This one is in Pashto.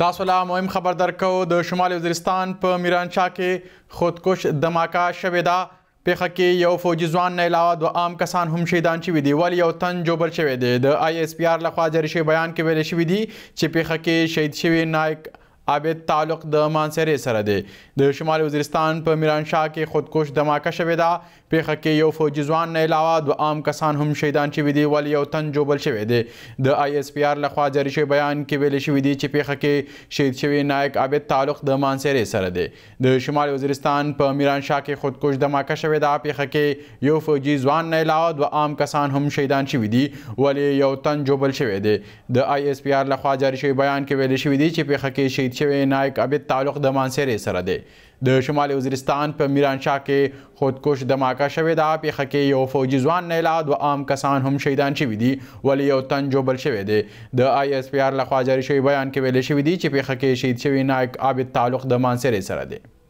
تاسو لا مهم خبر درکو د شمال وزیرستان په میرانشاه کې خودکش دماکه شوې ده. پیښه کې یو فوجي ځوان نه علاوه دوه عام کسان هم شهیدان شوي دي ولې یو تن جوبل شوی دی. د ISPR لخوا جاري شوي بیان کې ویل شوي دي چې پیښه کې شهید شوي نایک عابد تعلق د مانسهرې سره دی. د شمال وزیرستان په میرانشاه کې خودکش دماکه شوې ده. پیښه کې یو فوجي ځوان نه علاوه دوه عام کسان هم شهیدان شوي دي ولې یو تن جوبل شوی دی. د ISPR لخوا جاري شوي بیان کې ویل شوي دي چې پیښه کې شهید شوي نایک عابد تعلق د مانسهرې سره دی. د شمال وزیرستان په میرانشاه کې خودکش دماکه شوې ده. پیښه کې یو فوجي ځوان نه علاوه دوه عام کسان هم شهیدان شوي دي ولې یو تن جوبل شوی دی. د ISPR لخوا جاري شوي بیان کې ویل شوي دي چې پیښه کې شهید شوی نایک عابد تعلق د مانسهرې سره دی. د شمال وزیرستان په میرانشاه کې خودکش دماکه شوې ده. پیښه کې یو فوجي ځوان نه علاوه دوه عام کسان هم شهیدان شوي دي ولې یو تن جوبل شوی دی. د ISPR لخوا جاري شوي بیان کې ویل شوي دي چې پیښه کې شهید شوی نایک عابد تعلق د مانسهرې سره دی.